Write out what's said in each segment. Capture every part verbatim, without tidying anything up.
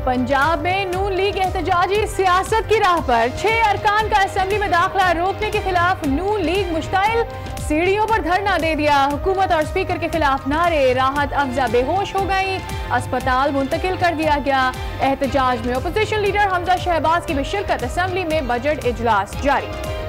पंजाब में नून लीग एहतजाजी सियासत की राह पर, छह अरकान का असेंबली में दाखिला रोकने के खिलाफ नून लीग मुश्ताइल, सीढ़ियों पर धरना दे दिया। हुकूमत और स्पीकर के खिलाफ नारे, राहत अफजा बेहोश हो गई, अस्पताल मुंतकिल कर दिया गया। एहतजाज में अपोजिशन लीडर हमजा शहबाज की भी शिरकत, असेंबली में बजट इजलास जारी।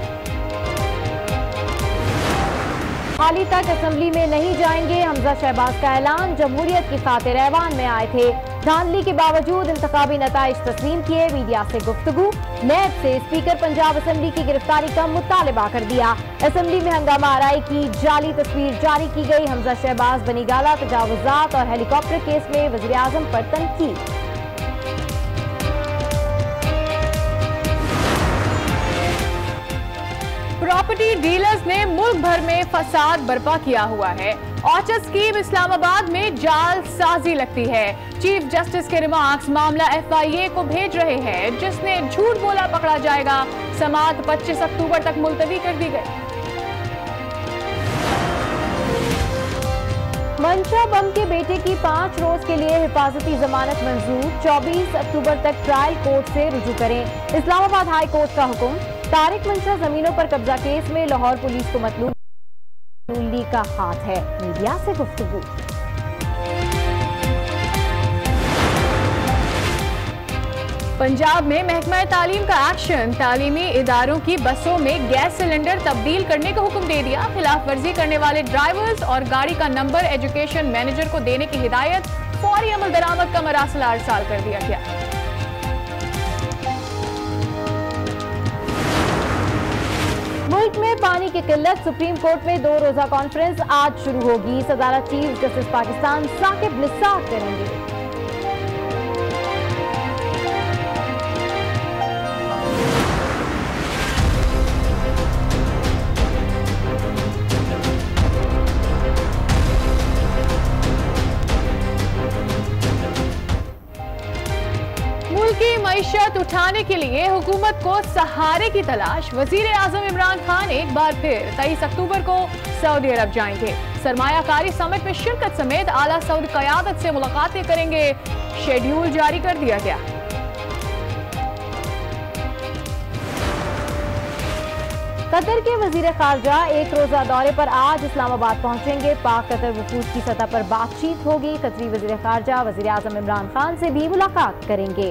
हाल ही तक असेंबली में नहीं जाएंगे, हमजा शहबाज का ऐलान। जमहूरियत की खातिर ऐवान में आए थे, धांधली के बावजूद इंतखाबी नताइज तस्लीम किए। मीडिया से गुफ्तगू, नैब से स्पीकर पंजाब असेंबली की गिरफ्तारी का मुतालबा कर दिया। असेंबली में हंगामा आराई की जाली तस्वीर जारी की गई। हमजा शहबाज बनी गाला तजावुजात और हेलीकॉप्टर केस में वज़ीर आज़म पर तनकीद। प्रॉपर्टी डीलर्स ने मुल्क भर में फसाद बर्पा किया हुआ है। ऑर्चर्ड स्कीम इस्लामाबाद में जाल साजी लगती है। चीफ जस्टिस के रिमार्क्स, मामला एफ आई ए को भेज रहे हैं, जिसने झूठ बोला पकड़ा जाएगा। समाअत पच्चीस अक्टूबर तक मुलतवी कर दी गई। मंशा बम के बेटे की पांच रोज के लिए हिफाजती जमानत मंजूर, चौबीस अक्टूबर तक ट्रायल कोर्ट से रुजू करें। इस्लामाबाद हाई कोर्ट का हुक्म, तारिक मंशा जमीनों पर कब्जा केस में लाहौर पुलिस को मतलूब नून लीग का हाथ है। मीडिया से गुफ्तगू। पंजाब में महकमा तालीम का एक्शन, तालीमी इदारों की बसों में गैस सिलेंडर तब्दील करने का हुक्म दे दिया। खिलाफ वर्जी करने वाले ड्राइवर्स और गाड़ी का नंबर एजुकेशन मैनेजर को देने की हिदायत, फौरी अमल दरामद का मरासला अरसाल कर दिया गया। मुल्क में पानी की किल्लत, सुप्रीम कोर्ट में दो रोजा कॉन्फ्रेंस आज शुरू होगी। सदारत चीफ जस्टिस पाकिस्तान साकिब निसार करेंगे। की मईशत उठाने के लिए हुकूमत को सहारे की तलाश। वजीर आजम इमरान खान एक बार फिर तेईस अक्टूबर को सऊदी अरब जाएंगे। सरमायाकारी समिट में शिरकत समेत आला सऊदी क़यादत से मुलाकातें करेंगे। शेड्यूल जारी कर दिया गया। कतर के वजीर खारजा एक रोजा दौरे पर आज इस्लामाबाद पहुंचेंगे। पाक कतर वफूद की सतह पर बातचीत होगी। कतरी वजीर खारजा वजीर आजम इमरान खान से भी मुलाकात करेंगे।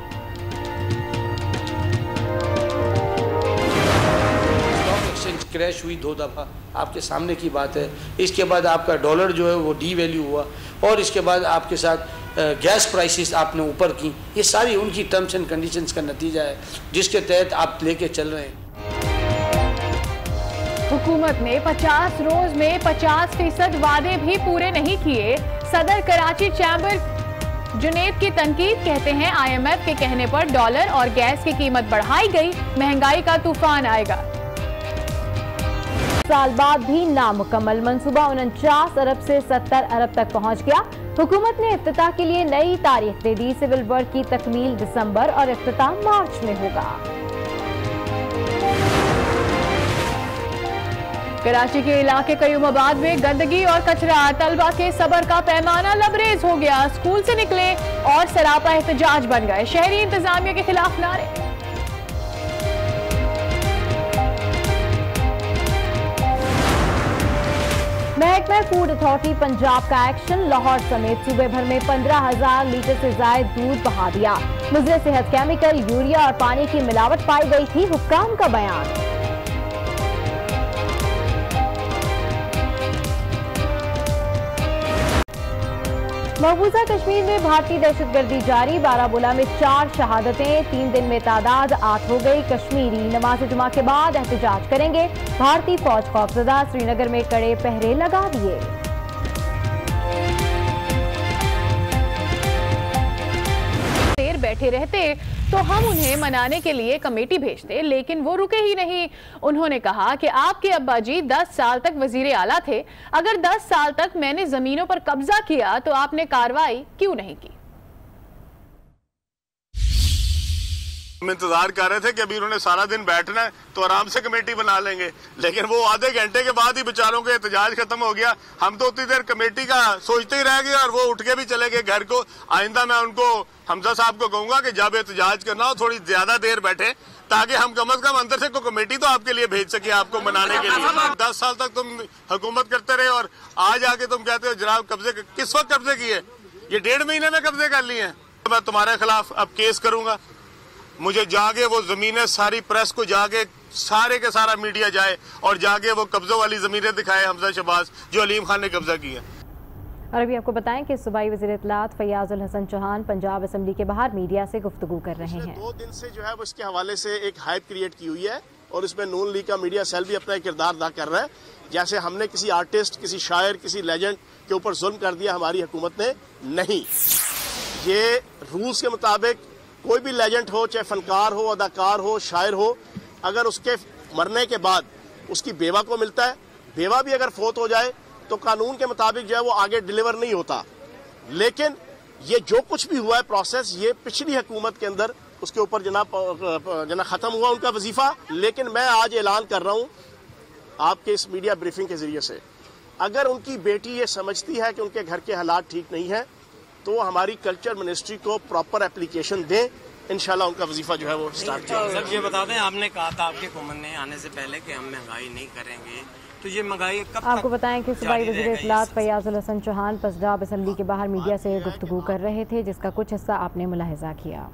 क्रैश हुई दो दफ़ा, आपके सामने की बात है। इसके बाद आपका डॉलर जो है वो डी वैल्यू हुआ, और इसके बाद आपके साथ गैस प्राइसेस आपने ऊपर की। ये सारी उनकी टर्म्स एंड कंडीशंस का नतीजा है, जिसके तहत आप लेके चल रहे हैं। हुकूमत ने पचास रोज में पचास फीसद वादे भी पूरे नहीं किए। सदर कराची चैम्बर जुनेद की तनकीद, कहते हैं आई एम एफ के कहने पर डॉलर और गैस की कीमत बढ़ाई गई, महंगाई का तूफान आएगा। साल बाद भी नामुकम्मल मंसूबा उनचास अरब से सत्तर अरब तक पहुंच गया। हुकूमत ने इफ्तिताह के लिए नई तारीख दे दी। सिविल वर्क की तकमील दिसंबर और इफ्तिताह मार्च में होगा। कराची के इलाके कयूमाबाद में गंदगी और कचरा, तलबा के सबर का पैमाना लबरेज हो गया। स्कूल से निकले और सरापा एहतजाज बन गए। शहरी इंतजामिया के खिलाफ नारे। महकमा फूड अथॉरिटी पंजाब का एक्शन, लाहौर समेत सूबे भर में पंद्रह हजार लीटर से जायद दूध बहा दिया। मुजरे सेहत केमिकल, यूरिया और पानी की मिलावट पाई गई थी, हुक्काम का बयान। मकबूजा कश्मीर में भारतीय दहशतगर्दी जारी। बारामूला में चार शहादतें, तीन दिन में तादाद आठ हो गई। कश्मीरी नमाज जुमा के बाद एहतजाज करेंगे। भारतीय फौज खौफजदा, श्रीनगर में कड़े पहरे लगा दिए। देर बैठे रहते तो हम उन्हें मनाने के लिए कमेटी भेजते, लेकिन वो रुके ही नहीं। उन्होंने कहा कि आपके अब्बा जी दस साल तक वजीर आला थे, अगर दस साल तक मैंने जमीनों पर कब्जा किया तो आपने कार्रवाई क्यों नहीं की। हम इंतजार कर रहे थे कि अभी उन्होंने सारा दिन बैठना है तो आराम से कमेटी बना लेंगे, लेकिन वो आधे घंटे के बाद ही बेचारों के एहतजाज खत्म हो गया। हम तो उतनी देर कमेटी का सोचते ही रह गए और वो उठ के भी चले गए घर को। आइंदा मैं उनको हमजा साहब को कहूंगा कि जब एहतजाज करना हो थोड़ी ज्यादा देर बैठे, ताकि हम कम अज कम अंदर से कोई कमेटी तो आपके लिए भेज सके, आपको मनाने के लिए। दस साल तक तुम हुकूमत करते रहे और आज आके तुम कहते हो जनाब कब्जे, किस वक्त कब्जे किए? ये डेढ़ महीने में कब्जे कर लिए हैं। मैं तुम्हारे खिलाफ अब केस करूंगा। मुझे जाके वो जमीनें सारी प्रेस को जाके सारे के सारा मीडिया जाए और जाके वो कब्जों वाली जमीनें दिखाए हमजा शहबाज जो अलीम खान ने कब्जा की है। और अभी आपको बताएं कि सूबाई वज़ीर इत्तलात फैयाज उल हसन चौहान पंजाब असम्बली के बाहर मीडिया से गुफ्तगू कर रहे हैं। दो दिन से जो है वो इसके हवाले से एक हाइप क्रिएट की हुई है और इसमें नून लीग का मीडिया सेल भी अपना किरदार अदा कर रहा है। जैसे हमने किसी आर्टिस्ट, किसी शायर, किसी लेजेंड के ऊपर जुल्म कर दिया हमारी हुकूमत ने, नहीं। ये रूल्स के मुताबिक कोई भी लेजेंड हो, चाहे फनकार हो, अदाकार हो, शायर हो, अगर उसके मरने के बाद उसकी बेवा को मिलता है, बेवा भी अगर फोत हो जाए तो कानून के मुताबिक जो है वो आगे डिलीवर नहीं होता। लेकिन ये जो कुछ भी हुआ है प्रोसेस, ये पिछली हुकूमत के अंदर उसके ऊपर जना जना खत्म हुआ उनका वजीफा। लेकिन मैं आज ऐलान कर रहा हूँ आपके इस मीडिया ब्रीफिंग के जरिए से, अगर उनकी बेटी ये समझती है कि उनके घर के हालात ठीक नहीं है तो हमारी कल्चर मिनिस्ट्री को प्रॉपर एप्लीकेशन दें, इंशाल्लाह उनका वजीफा जो है वो स्टार्ट किया। सर ये बता दें, आपने कहा था आपके हुकूमत ने आने से पहले कि हम महंगाई नहीं करेंगे, तो ये महंगाई कब आपको बताएं कि सूबाई वज़ीर इत्तलात फैयाज उल हसन चौहान पंजाब असम्बली के बाहर मीडिया से गुफ्तगू कर रहे थे, जिसका कुछ हिस्सा आपने मुलाहिजा किया।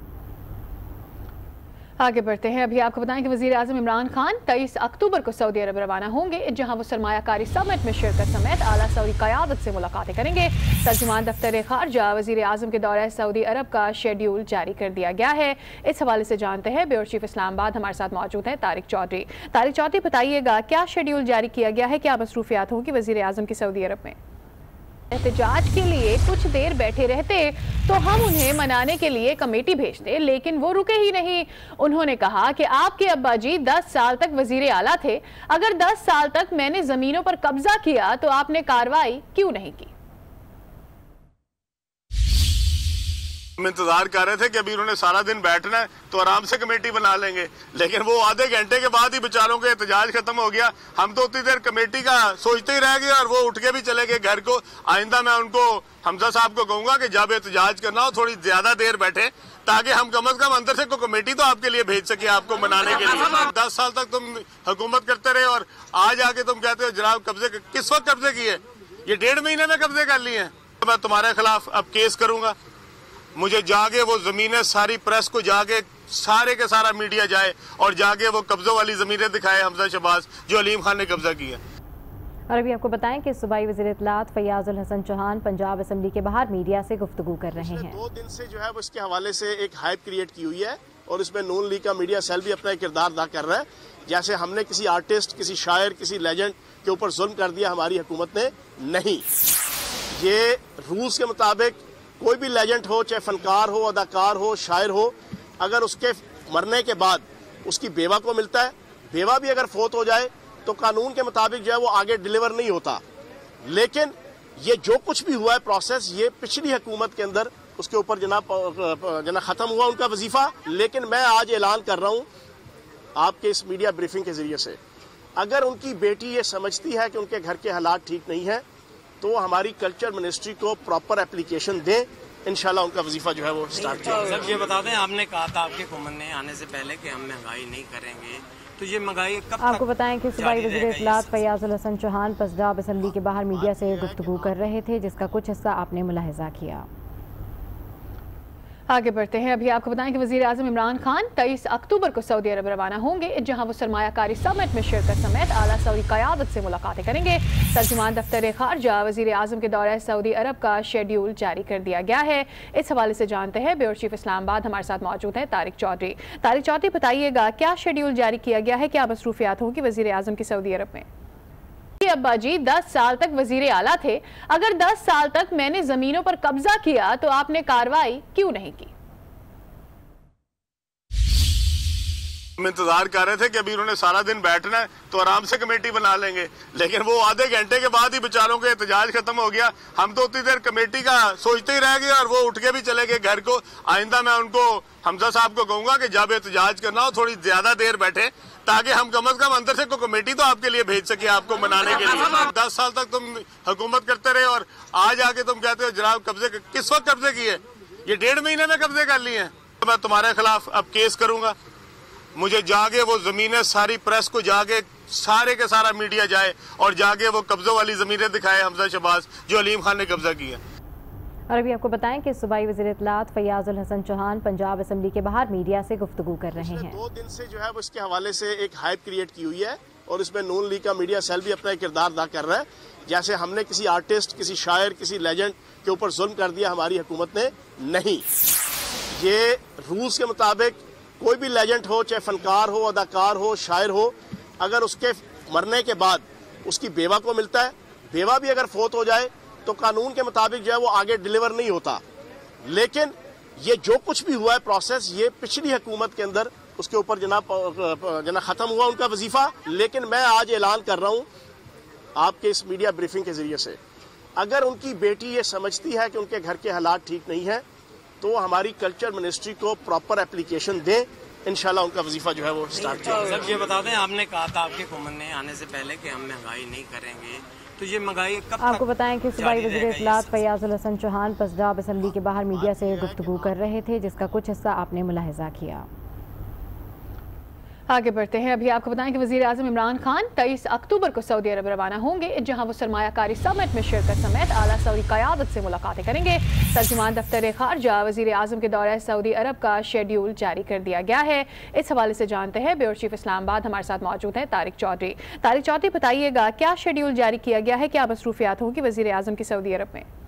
आगे बढ़ते हैं। अभी आपको बताएं कि वज़ीर आज़म इमरान खान तेईस अक्टूबर को सऊदी अरब रवाना होंगे, जहां वो सरमायाकारी समिट में शिरकत समेत आला सऊदी क़यादत से मुलाकातें करेंगे। तर्जुमान दफ्तर ख़ारजा वज़ीर आज़म के दौरे सऊदी अरब का शेड्यूल जारी कर दिया गया है। इस हवाले से जानते हैं ब्यूरो चीफ इस्लामाबाद हमारे साथ मौजूद हैं तारिक चौधरी। तारिक चौधरी, बताइएगा क्या शेड्यूल जारी किया गया है, क्या मसरूफियात होंगी वज़ीर आज़म की सऊदी अरब में? एहतजाज के लिए कुछ देर बैठे रहते तो हम उन्हें मनाने के लिए कमेटी भेजते, लेकिन वो रुके ही नहीं। उन्होंने कहा कि आपके अब्बा जी दस साल तक वजीर आला थे, अगर दस साल तक मैंने जमीनों पर कब्जा किया तो आपने कार्रवाई क्यों नहीं की? हम इंतजार कर रहे थे कि अभी उन्होंने सारा दिन बैठना है तो आराम से कमेटी बना लेंगे, लेकिन वो आधे घंटे के बाद ही बेचारों के एहतजाज खत्म हो गया। हम तो उतनी देर कमेटी का सोचते ही रह गए और वो उठ के भी चले गए घर को। आइंदा मैं उनको हमजा साहब को कहूंगा कि जब एहतजाज करना हो थोड़ी ज्यादा देर बैठे, ताकि हम कम अज कम अंदर से कोई कमेटी तो आपके लिए भेज सके, आपको मनाने के लिए। दस साल तक तुम हुकूमत करते रहे और आज आके तुम कहते हो जनाब कब्जे, किस वक्त कब्जे किए? ये डेढ़ महीने में कब्जे कर लिए हैं। मैं तुम्हारे खिलाफ अब केस करूंगा। मुझे जाके वो जमीनें सारी प्रेस को जाके सारे के सारा मीडिया जाए और जाके वो कब्जों वाली जमीनें दिखाए हमजा शहबाज जो अलीम खान ने कब्जा की है। और अभी आपको बताएं कि सूबाई वज़ीर इत्तलात फैयाज उल हसन चौहान पंजाब असम्बली के बाहर मीडिया से गुफ्तगू कर रहे हैं। दो दिन से जो है वो इसके हवाले से एक हाइप क्रिएट की हुई है और इसमें नून लीग का मीडिया सेल भी अपना किरदार अदा कर रहा है। जैसे हमने किसी आर्टिस्ट, किसी शायर, किसी लेजेंड के ऊपर जुल्म कर दिया हमारी हुकूमत ने, नहीं। ये रूल्स के मुताबिक कोई भी लेजेंड हो, चाहे फनकार हो, अदाकार हो, शायर हो, अगर उसके मरने के बाद उसकी बेवा को मिलता है, बेवा भी अगर फोत हो जाए तो कानून के मुताबिक जो है वो आगे डिलीवर नहीं होता। लेकिन ये जो कुछ भी हुआ है प्रोसेस, ये पिछली हुकूमत के अंदर उसके ऊपर जना जना खत्म हुआ उनका वजीफा। लेकिन मैं आज ऐलान कर रहा हूँ आपके इस मीडिया ब्रीफिंग के जरिए से, अगर उनकी बेटी ये समझती है कि उनके घर के हालात ठीक नहीं है तो हमारी कल्चर मिनिस्ट्री को प्रॉपर एप्लीकेशन दें, इंशाल्लाह उनका वजीफा जो है वो स्टार्ट किया। सर ये बता दें, आपने कहा था आपके हुकूमत ने आने से पहले कि हम महंगाई नहीं करेंगे, तो ये महंगाई कब? आपको बताएं कि सूबाई वज़ीर इत्तलात फैयाज उल हसन चौहान पंजाब असम्बली के बाहर मीडिया से गुफ्तगू कर रहे थे, जिसका कुछ हिस्सा आपने मुलाहिजा किया। आगे बढ़ते हैं। अभी आपको बताएं कि वज़ीर आज़म इमरान खान तेईस अक्टूबर को सऊदी अरब रवाना होंगे, जहां वो सरमायाकारी समिट में शिरकत समेत आला सऊदी क़यादत से मुलाकातें करेंगे। तर्जुमान दफ्तर ख़ारजा वज़ीर आज़म के दौरे सऊदी अरब का शेड्यूल जारी कर दिया गया है। इस हवाले से जानते हैं ब्यूरो चीफ इस्लामाबाद हमारे साथ मौजूद हैं तारिक चौधरी। तारिक चौधरी, बताइएगा क्या शेड्यूल जारी किया गया है, क्या मसरूफियात होंगी वज़ीर आज़म की सऊदी अरब में? अब्बा जी दस साल तक वजीर आला थे, अगर दस साल तक मैंने जमीनों पर कब्जा किया तो आपने कार्रवाई क्यों नहीं की? हम इंतजार कर रहे थे कि अभी उन्होंने सारा दिन बैठना है तो आराम से कमेटी बना लेंगे, लेकिन वो आधे घंटे के बाद ही बेचारों का एहतजाज खत्म हो गया। हम तो उतनी देर कमेटी का सोचते ही रह गए और वो उठ के भी चले गए घर को। आइंदा मैं उनको हमजा साहब को कहूंगा कि जब एहतजाज करना हो थोड़ी ज्यादा देर बैठे, ताकि हम कम अज कम अंदर से कोई कमेटी तो आपके लिए भेज सके, आपको मनाने के लिए। दस साल तक तुम हुकूमत करते रहे और आज आके तुम कहते हो जनाब कब्जे, किस वक्त कब्जे किए? ये डेढ़ महीने में कब्जे कर लिए हैं। मैं तुम्हारे खिलाफ अब केस करूंगा। मुझे जाके वो जमीनें, सारी प्रेस को जाके सारे के सारा मीडिया जाए और जाके वो कब्जों वाली जमीनें दिखाए हमजा शहबाज जो अलीम खान ने कब्जा किया। और अभी आपको बताएं कि सूबाई वज़ीर इत्तलात फैयाज उल हसन चौहान पंजाब असम्बली के बाहर मीडिया से गुफ्तगू कर रहे हैं। दो दिन से जो है वो इसके हवाले से एक हाइप क्रिएट की हुई है और इसमें नून लीग का मीडिया सेल भी अपना किरदार अदा कर रहा है। जैसे हमने किसी आर्टिस्ट, किसी शायर, किसी लेजेंड के ऊपर जुल्म कर दिया हमारी हुकूमत ने, नहीं। ये रूल्स के मुताबिक कोई भी लेजेंड हो, चाहे फनकार हो, अदाकार हो, शायर हो, अगर उसके मरने के बाद उसकी बेवा को मिलता है, बेवा भी अगर फोत हो जाए तो कानून के मुताबिक जो है वो आगे डिलीवर नहीं होता। लेकिन ये जो कुछ भी हुआ है प्रोसेस, ये पिछली हुकूमत के अंदर उसके ऊपर जनाब जना खत्म हुआ उनका वजीफा। लेकिन मैं आज ऐलान कर रहा हूँ आपके इस मीडिया ब्रीफिंग के जरिए से, अगर उनकी बेटी ये समझती है कि उनके घर के हालात ठीक नहीं है तो हमारी कल्चर मिनिस्ट्री को प्रॉपर एप्लीकेशन दे, इंशाल्लाह उनका वजीफा जो है वो स्टार्ट किया। सर ये बता दें, आपने कहा था आपकी हुकूमत ने आने से पहले कि हम महंगाई नहीं करेंगे, तो ये महंगाई कब आपको बताएं कि सूबाई वज़ीर इत्तलात फैयाज उल हसन चौहान पंजाब असम्बली के बाहर मीडिया से गुफ्तगू कर रहे थे, जिसका कुछ हिस्सा आपने मुलाहिजा किया। आगे बढ़ते हैं। अभी आपको बताएं कि वज़ीर आज़म इमरान खान तेईस अक्टूबर को सऊदी अरब रवाना होंगे, जहां वो सरमायाकारी समिट में शिरकत समेत आला सऊदी क़यादत से मुलाकातें करेंगे। तर्जुमान दफ्तर ख़ारजा वज़ीर आज़म के दौरे सऊदी अरब का शेड्यूल जारी कर दिया गया है। इस हवाले से जानते हैं ब्यूरो चीफ इस्लामाबाद हमारे साथ मौजूद हैं तारिक चौधरी। तारिक चौधरी, बताइएगा क्या शेड्यूल जारी किया गया है, क्या मसरूफियात होगी वज़ीर आज़म की सऊदी अरब में?